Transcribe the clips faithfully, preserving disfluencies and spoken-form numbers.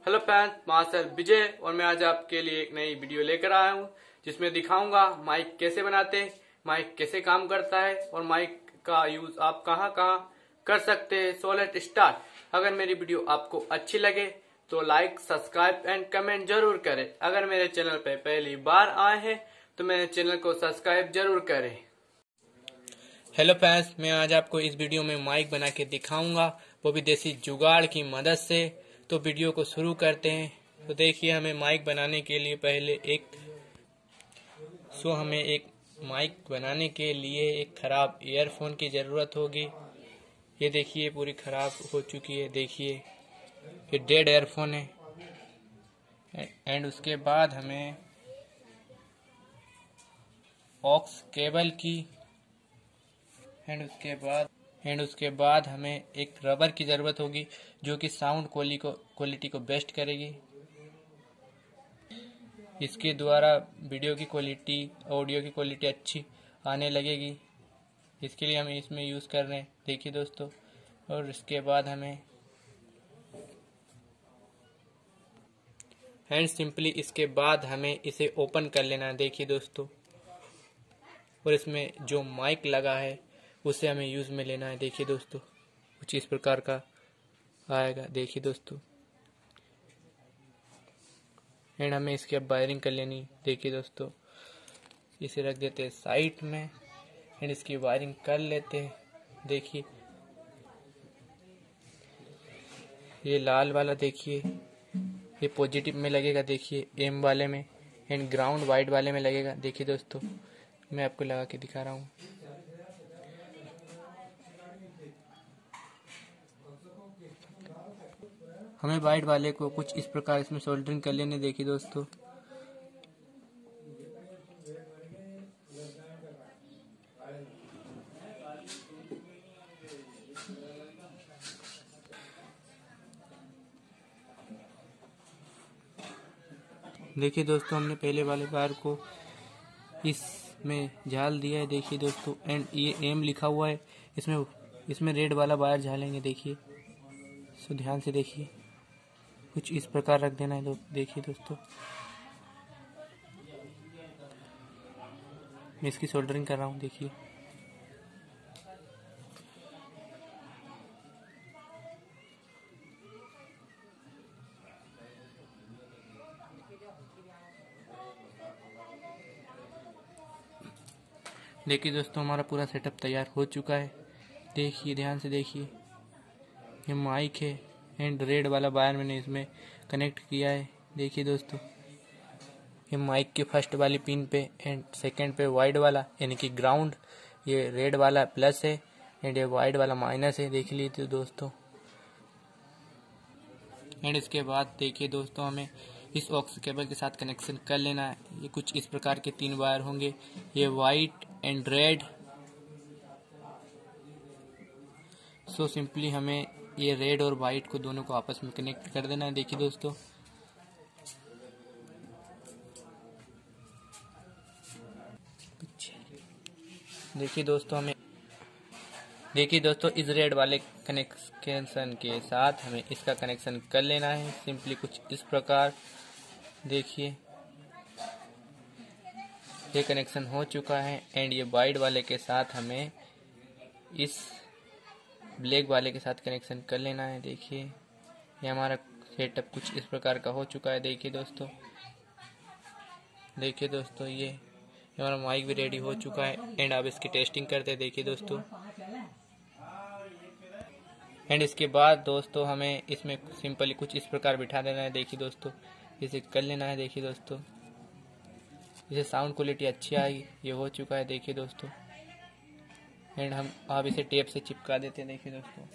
Hello friends, master विजय और मैं आज आपके लिए एक नई वीडियो लेकर आया हूँ जिसमें दिखाऊंगा माइक कैसे बनाते हैं, माइक कैसे काम करता है और माइक का यूज आप कहाँ कहाँ कर सकते हैं। So let start. अगर मेरी वीडियो आपको अच्छी लगे तो लाइक, सब्सक्राइब एंड कमेंट जरूर करें। अगर मेरे चैनल पर पहली बार आए हैं तो मेरे चैनल को सब्सक्राइब जरूर करें। हेलो फ्रेंड्स, मैं आज आपको इस वीडियो में माइक बना के दिखाऊंगा, वो भी देसी जुगाड़ की मदद से। तो वीडियो को शुरू करते हैं। तो देखिए, हमें माइक बनाने के लिए पहले एक सो हमें एक माइक बनाने के लिए एक खराब ईयरफोन की ज़रूरत होगी। ये देखिए, पूरी खराब हो चुकी है। देखिए, ये डेड ईयरफोन है। एंड उसके बाद हमें ऑक्स केबल की एंड उसके बाद एंड उसके बाद हमें एक रबर की ज़रूरत होगी जो कि साउंड क्वालिटी को क्वालिटी को बेस्ट करेगी। इसके द्वारा वीडियो की क्वालिटी, ऑडियो की क्वालिटी अच्छी आने लगेगी। इसके लिए हम इसमें यूज़ कर रहे हैं, देखिए दोस्तों। और इसके बाद हमें एंड सिंपली इसके बाद हमें इसे ओपन कर लेना है, देखिए दोस्तों। और इसमें जो माइक लगा है उसे हमें यूज़ में लेना है, देखिए दोस्तों। कुछ इस प्रकार का आएगा, देखिए दोस्तों। एंड हमें इसकी अब वायरिंग कर लेनी, देखिए दोस्तों। इसे रख देते हैं साइड में एंड इसकी वायरिंग कर लेते हैं, देखिए। ये लाल वाला देखिए, ये पॉजिटिव में लगेगा, देखिए एम वाले में। एंड ग्राउंड वाइट वाले में लगेगा, देखिए दोस्तों। मैं आपको लगा के दिखा रहा हूँ। हमें वाइट वाले को कुछ इस प्रकार इसमें सोल्डरिंग कर लेने, देखिए दोस्तों। देखिए दोस्तों, हमने पहले वाले वायर को इसमें झाल दिया है, देखिए दोस्तों। एंड ये एम लिखा हुआ है, इसमें इसमें रेड वाला वायर झालेंगे, देखिए। सो ध्यान से देखिए, कुछ इस प्रकार रख देना है, देखिए दोस्तों। मैं इसकी सोल्डरिंग कर रहा हूँ, देखिए। देखिए दोस्तों, हमारा पूरा सेटअप तैयार हो चुका है, देखिए ध्यान से देखिए। ये माइक है एंड रेड वाला वायर मैंने इसमें कनेक्ट किया है, देखिए दोस्तों। ये माइक के फर्स्ट वाली पिन पे एंड सेकंड पे वाइट वाला यानी कि ग्राउंड, ये रेड वाला प्लस है एंड ये वाइट वाला माइनस है, देख लीजिए दोस्तों। एंड इसके बाद देखिए दोस्तों, हमें इस ऑक्स केबल के साथ कनेक्शन कर लेना है। ये कुछ इस प्रकार के तीन वायर होंगे, ये white and red. So simply हमें ये रेड और वाइट को दोनों को आपस में कनेक्ट कर देना है, देखिए दोस्तों। देखिए दोस्तों, हमें देखिए दोस्तों, इस रेड वाले कनेक्शन के साथ हमें इसका कनेक्शन कर लेना है, सिंपली कुछ इस प्रकार। देखिए, ये कनेक्शन हो चुका है एंड ये वाइट वाले के साथ हमें इस ब्लैक वाले के साथ कनेक्शन कर लेना है, देखिए। ये हमारा सेटअप कुछ इस प्रकार का हो चुका है, देखिए दोस्तों। देखिए दोस्तों, ये हमारा माइक भी रेडी हो चुका है एंड अब इसकी टेस्टिंग करते हैं, देखिए दोस्तों। एंड इसके बाद दोस्तों हमें इसमें सिंपली कुछ इस प्रकार बिठा देना है, देखिए दोस्तों। इसे कर लेना है, देखिए दोस्तों। इसे साउंड क्वालिटी अच्छी आएगी, ये हो चुका है, देखिए दोस्तों। एंड हम अब इसे टेप से चिपका देते हैं, देखिए दोस्तों।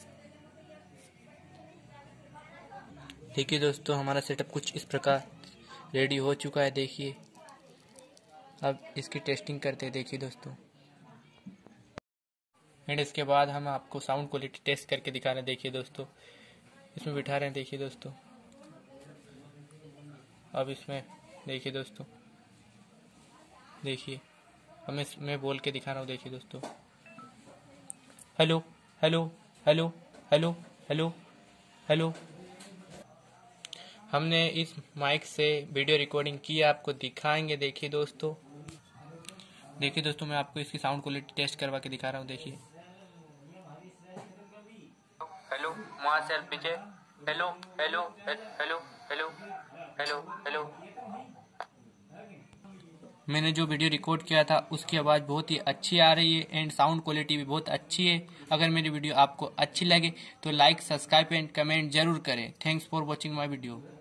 देखिए दोस्तों, हमारा सेटअप कुछ इस प्रकार रेडी हो चुका है, देखिए। अब इसकी टेस्टिंग करते हैं, देखिए दोस्तों। एंड इसके बाद हम आपको साउंड क्वालिटी टेस्ट करके दिखा रहे हैं, देखिए दोस्तों। इसमें बिठा रहे हैं, देखिए दोस्तों। अब इसमें देखिए दोस्तों, देखिए अब मैं मैं बोल के दिखा रहा हूँ, देखिए दोस्तों। Hello hello hello hello hello hello हमने इस माइक से वीडियो रिकॉर्डिंग की, आपको दिखाएंगे। देखिए दोस्तों, देखिए दोस्तों, मैं आपको इसकी साउंड क्वालिटी टेस्ट करवा के दिखा रहा हूँ। देखिए, hello Marshal Vijay, hello hello hello hello hello hello. मैंने जो वीडियो रिकॉर्ड किया था उसकी आवाज़ बहुत ही अच्छी आ रही है एंड साउंड क्वालिटी भी बहुत अच्छी है। अगर मेरी वीडियो आपको अच्छी लगे तो लाइक, सब्सक्राइब एंड कमेंट जरूर करें। Thanks for watching my video.